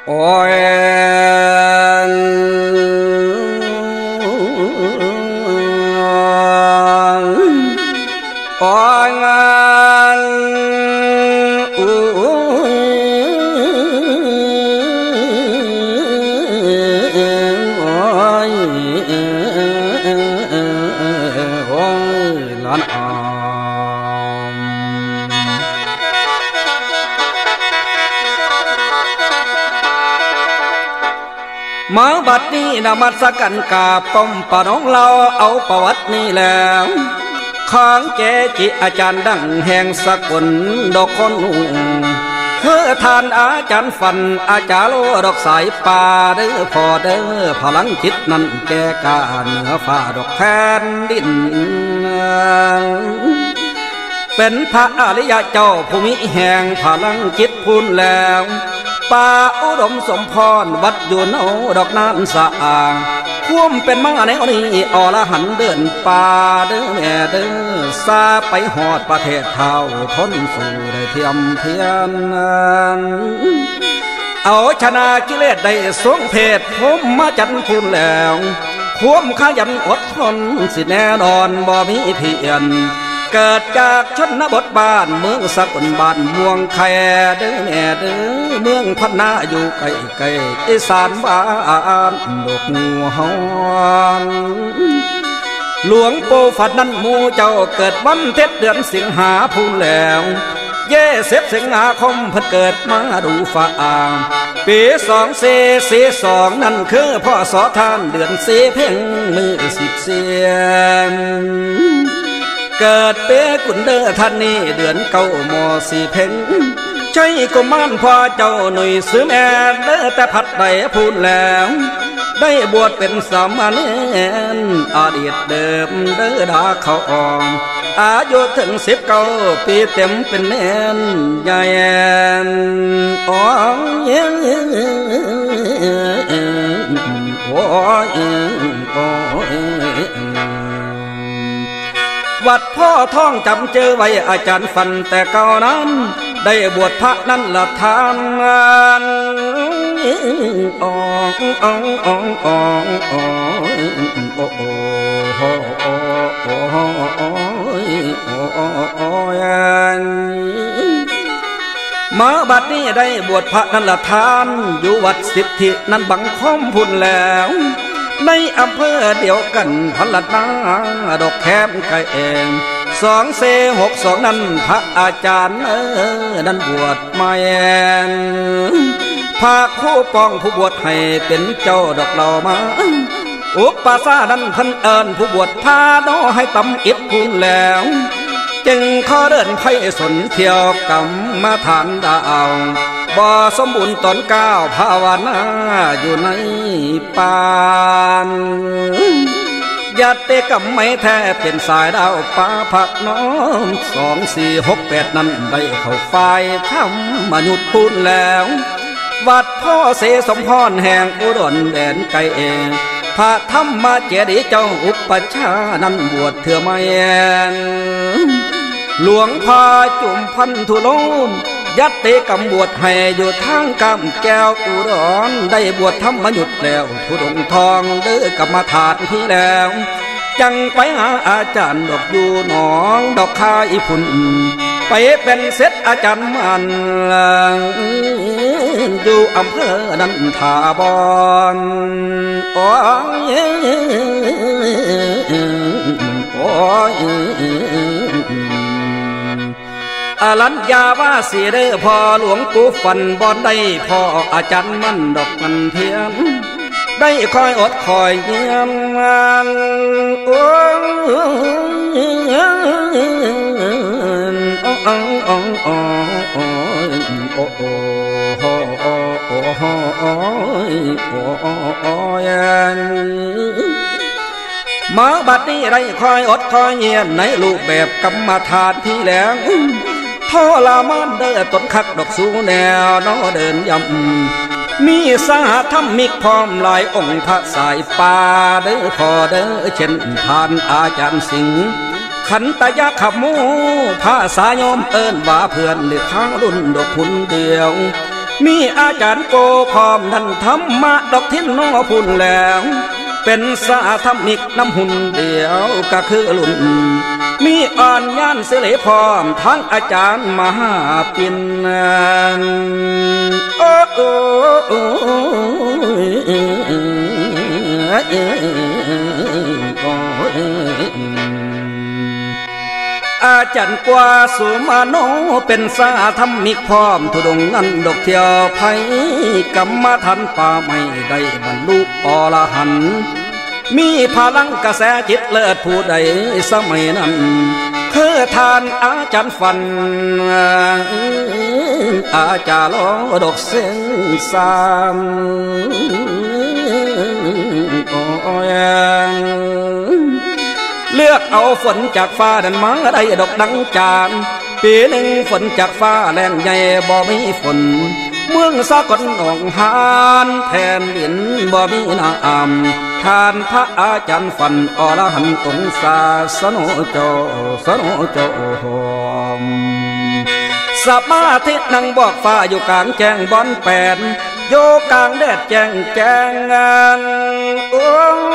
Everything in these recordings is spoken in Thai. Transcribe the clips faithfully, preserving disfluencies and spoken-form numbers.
โอ้ยโอ้ยงานอู้โอ้ยโอ้ยล้านอามมาบัดนี้นมัสกันกาป้อมปะน้องเราเอาประวัตินี้แล้วข้างเจจิอาจารย์ดังแห่งสกุลดอกคนนุ่งคือทานอาจารย์ฟันอาจารย์โลดอกสายป่าเด้อพอเด้อพลังจิตนั้นแก่กาเหนือฟ้าดอกแผ่นดินเป็นพระอริยเจ้าภูมิแห่งพลังจิตพูนแล้วป่าอุดมสมพรวัดอยู่โนดอกนั้นสะอาดควมเป็นมังในอันนี้อรหันเดินป่าเด้อแม่เด้อซาไปหอดประเทศเท่าทนสู่ได้เทียมเทียนเอาชนะกิเลสได้สวงเพศผมมาจันพูนแล้วควมขยันอดทนสิแน่นอนบ่มีเพียนเกิดจากชนบทบ้านเมืองสกุลบ้านม่วงแคเด้อแม่เด้อเมืองพัฒนาอยู่ไกลไกลอีสานบ้านดอกงูเฮาหลวงปู่ฝันนั้นหมู่เจ้าเกิดวันเท็ดเดือนสิงหาพูนแล้วเย่เสพสิงหาคมเพิ่นเกิดมาดูฟ้าปีสองเสสีสองนั่นคือพ่อสอท่านเดือนสีเพ่งมือสิบเสียงเกิดเป้กุนเดอท่านนี้เดือนเก้ามอสีเพ่งใช่กุมารพ่อเจ้าหนุ่ยซื้อแม่เด้อแต่พัดได้พูดแล้วได้บวชเป็นสามเณรอดีตเดิมเด้อดาเขาอองอายุถึงสิบเก้าปีเต็มเป็นเนรใหญ่อ๋อโอ้ยโอ้ยวัดพ่อท่องจำเจอไว้อาจารย์ฟันแต่เก่านั้นได้บวชพระนั่นละทานงานอ๋ออ๋ออ๋ออ๋ออ๋อโอ้โอ้โอ้โอ้โอ้โอ้โอ้โอ้มาบัดนี้ได้บวชพระนั่นละทานอยู่วัดสิทธินั้นบังคมพุนแล้วในอำเภอเดียวกันพลัดนาดอกแคมไก่เองสองเสหกสองนั้นพระอาจารย์เออนั้นบวชมาแอนพาคู่ปองผู้บวชให้เป็นเจ้าดอกเหล่ามาอุปสานั้นพันเอิญผู้บวชพาโนให้ตำอิดพูนแล้วจึงขอเดินไพ่สนเที่ยวกรรมฐานดาวบ่สมบูรณ์ตอนก้าวภาวนาอยู่ในป่านญาติกรรมไม่แท้เป็นสายดาวป่าผักน้องสองสี่หกแปดนั้นได้เข้าฝ่ายทำมาหยุดพูนแล้ววัดพ่อเสสมพรแห่งอุดรแดนไกลเองพระธรรมเจดีย์เจ้าอุปชานั้นบวชเถื่อมาแอนหลวงพ่อจุ่มพันธุโลมยัดเตกำบวชให้อยู่ทางกำแก้วอุดรได้บวชธรรมหยุดแล้วทุดงทองเด้อกรรมฐานพี่แล้วจังไปหาอาจารย์ดอกอยู่หนองดอกคาอีพุ่นไปเป็นเซตอาจารย์มันอยู่อำเภอนันทาบอนโอ้ยโอ้ยอรัญญาว่าสีเด้อพอหลวงปู่ฟันบอนได้พออาจารย์มันดอกมันเทียมได้คอยอดคอยเยี่ยมงานโอ้โอ้โอ้โอ้โอ้โอ้โอ้โอ้โอ้โอ้โอ้โอ้โอ้โอ้โอ้มาบัดนี้ได้คอยอดคอยเยี่ยมในรูปแบบกรรมฐานที่แล้วทรมานเด้อต้นคักดอกสูแนวน้อเดินยำมีสหธรรมิกพร้อมหลายองค์พระสายป่าเด้อพอเด้อเช่นทานอาจารย์สิงห์ขันตยะขับมูพระสายมเอิ้นว่าเพื่อนหรือทางรุ่นดอกคุณเดียวมีอาจารย์โกพร้อมท่านธรรมะดอกทิ้นนอพุ่นแล้วเป็นสาธมิกน้ำหุ่นเดียวก็คือลุ่นมีอ่อนย่านเสลพร้อมทั้งอาจารย์มหาปินโอ้โอ้โอ้อาจารย์กว่าสุมาโนเป็นสาธรรมิกพร้อมทุดงนั้นดอกเที่ยวไผกรรมฐานป่าไม่ได้บรรลุอรหันต์มีพลังกระแสจิตเลิศผู้ใดสมัยนั้นคือทานอาจารย์ฟันอาจารย์ลอดอกเส้นสามเลือกเอาฝนจากฟ้าดันมาได้ดอกดังจานปีหนึ่งฝนจากฟ้าแรงใหญ่บ่มีฝนเมืองสากลหนองหานแผ่นดินบ่มีน้ำทานพระอาจารย์ฟันอรหันต์องค์ศาสโนโจสโนโจสมาธินั่งบอกฟ้าอยู่กลางแจ้งบอนแปดโยกลางแดดแจ้งแจ้งงานโอ้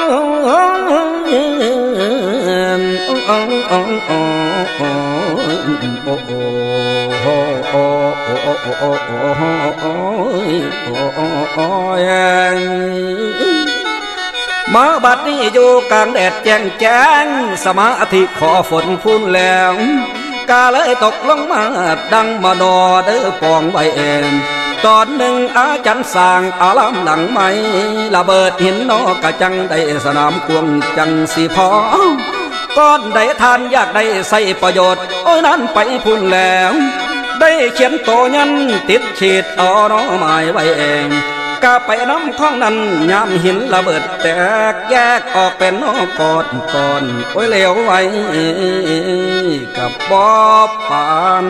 มาบัดนี้อยู่กลางแดดแจ้งแจ้งสมาธิขอฝนฟุ้นแล้วกาเลยตกลงมาดังมาดอเด้อปองใบเอ็นตอนหนึ่งอาจารย์สร้างอารามหลังไม้ระเบิดหินนอกะจังได้สนามกวงจังสีพอก้อนได้ทานอยากได้ใส่ประโยชน์โอ้ยนั้นไปพุ่นแล้วได้เขียนโตยันติดฉีดเอาน้อหมายไว้เองกาไปน้ำข้องนั้นยามหินระเบิดแตกแยกออกเป็นนอกอดก่อนโอ้ยเหลวไว้กับบ่อปาน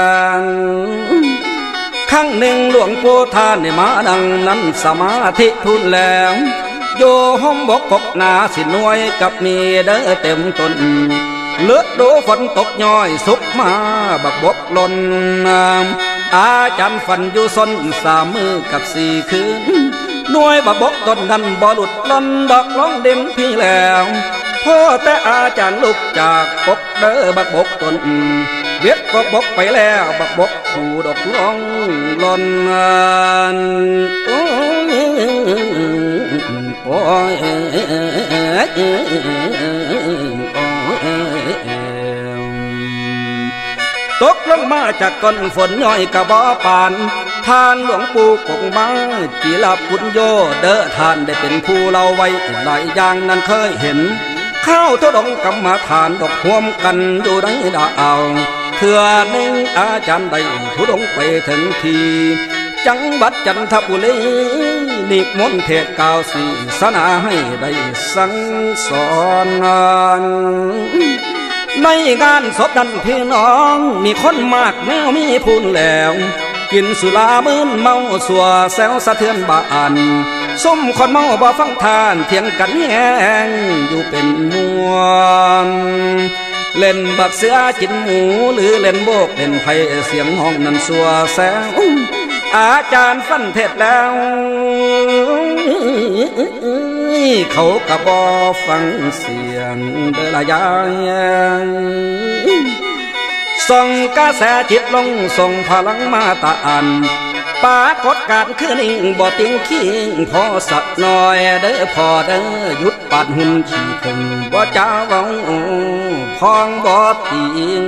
ครั้งหนึ่งหลวงปู่ท่านได้มาดังนั้นสมาธิทุนแล้วโยห้องบกกบนาสินวยกับมีเด้อเต็มตนเลือดดูฝนตกย้อยสุกมาบักบกหล่นอาจารย์ฟันอยู่ซนสามมือกับสี่คืนหน่วยบักบกต้นนั้นบ่หลุดล่นดอกร้องเด่นพี่แล้วพ่อแต่อาจารย์ลุกจากกบเด้อบักบกต้นเวียดก็บกไปแล้วบักบกผู้ดอกร้องหล่นโอ้ยโอ้ยตกลงมาจากก้นฝนย่อยกระบ่อปานทานหลวงปู่กงมาจีลาปุญโยเด้อทานได้เป็นผู้เล่าไว้หลายอย่างนั้นเคยเห็นข้าวทุดงกรรมฐานดอกห่วมกันอยู่ในดาวเถื่อหนึ่งอาจารย์ได้ทุดงไปถึงทีจังหวัดจันทบุรีนิมนต์เทศกล่าวศาสนาให้ได้สั่งสอนในงานศพนั้นพี่น้องมีคนมากแนวมีพูนแล้วกินสุรามื้นเมาสัวแซวสะเทือนบ้านส้มคนเมาบ่ฟังทานเถียงกันแห้งอยู่เป็นมวนเล่นบักเสือกินหมูหรือเล่นโบกเล่นไผ่เสียงห้องนั้นสัวแซวอาจารย์ฟันเทศแล้วเขากระบอฟังเสียงเดลายายส่งกระแสจิตลงส่งพลังมาตาอันปากดการคือนิ่งบ่ติงคิงพอสักหน่อยเด้อพอเด้อหยุดปัดหุ่นขี้ถึงบ่จ้าวังพองบ่ติง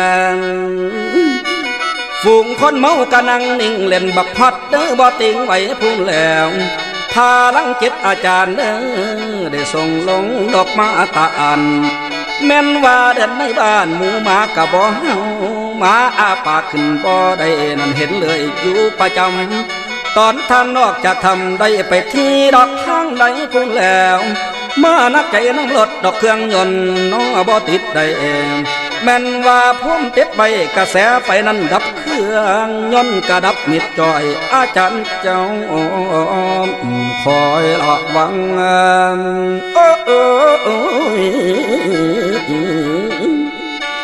ฝูงคนเมากะนั่งนิ่งเล่นบักพัดเด้อบ่ติงไว้พูนแล้วพาลังจิตอาจารย์เด้อได้ส่งลงดอกมาตาอันแม่นว่าเดินในบ้านหมูหมากะบ่เฮาหมาอาปากขึ้นบ่ได้นั่นเห็นเลยอยู่ประจำตอนท่านนอกจากทำได้ไปที่ดอกทางใดพูนแล้วมานักใจน้ำรถดอกเครื่องยนต์น้อบ่ติดได้เองแม่นว่าพุ่มติดใบกระแสไฟนั้นดับเครื่องยนต์กระดับมิดจอยอาจารย์เจ้าคอยระวังโอ้โอ้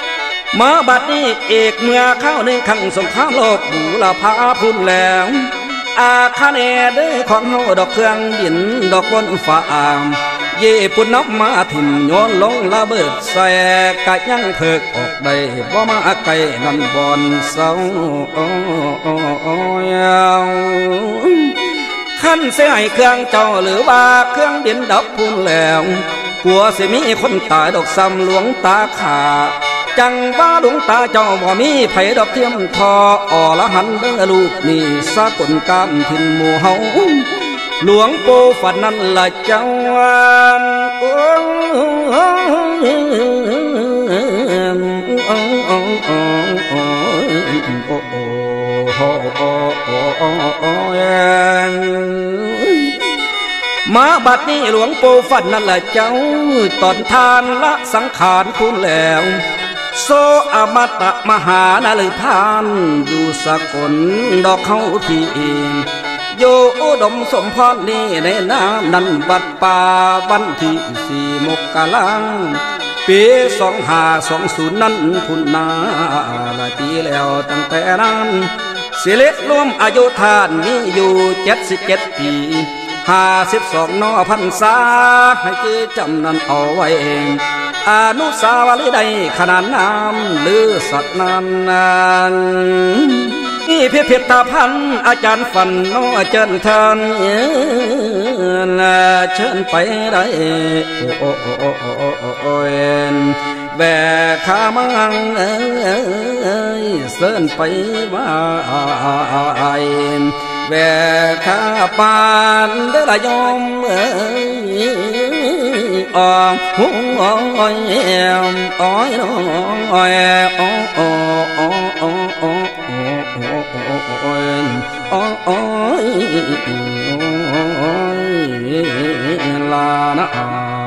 มาบัดนี้เอกเมื่อเข้าในขังสงครามโลกบูรพาพุ่นแล้วอาคาเนเด้อของเฮาดอกเครื่องดินดอกบนฟ้าเย่ปุ่นนับมาถิ่มโยนลงระเบิดแสกะยังเพิกออกได้บ่มาไกลนั่นบอนเศร้าขั้นเสียให้เครื่องเจ้าหรือว่าเครื่องดินดับพุ่นแล้วกลัวสิมีคนตายดอกซ้ำหลวงตาขาจังว่าหลวงตาเจ้าบ่มีไผดอกเทียมทออ่อละหันเด้อลูกนี่สากลการถิ่นหมู่เฮาหลวงปู่ฝันนั่นละเจ้าวันโอ้มาบัดนี้หลวงปู่ฝันนั่นละเจ้าตอนทานละสังขารคุณแล้วโซอมตะมหานาลพานอยู่สกลดอกเขาที่โยอุดมสมพรนี่ในน้ำนันบัดป่าวันที่สี่มกราปีสองห้าสองศูนย์นั้นคุณนาหลายปีแล้วตั้งแต่นั้นสิเล็กร่วมอายุทานมีอยู่เจ็ดสิบเจ็ดปีห้าสิบสองนอพันษาให้จื้อจำนั้นเอาไว้เองอนุสาวรีย์ใดขนาดน้ำหรือสัตว์นั้นนั้นนี่พิพิธภัณฑ์อาจารย์ฝันน้อเจิญทานเชิญไปได้โอ้โอ้โอ้โอ้โอ้โอ้โอ้แบกขามังเอ้ยเสิญไปว่าไอแบกขาปานเด้อละยมเอ้ยอ๋อหูอ๋อยอ๋อยอ๋อยอ๋ออ๋ออ๋ออ๋ออ๋อโอ้ยโอ้ยลานะ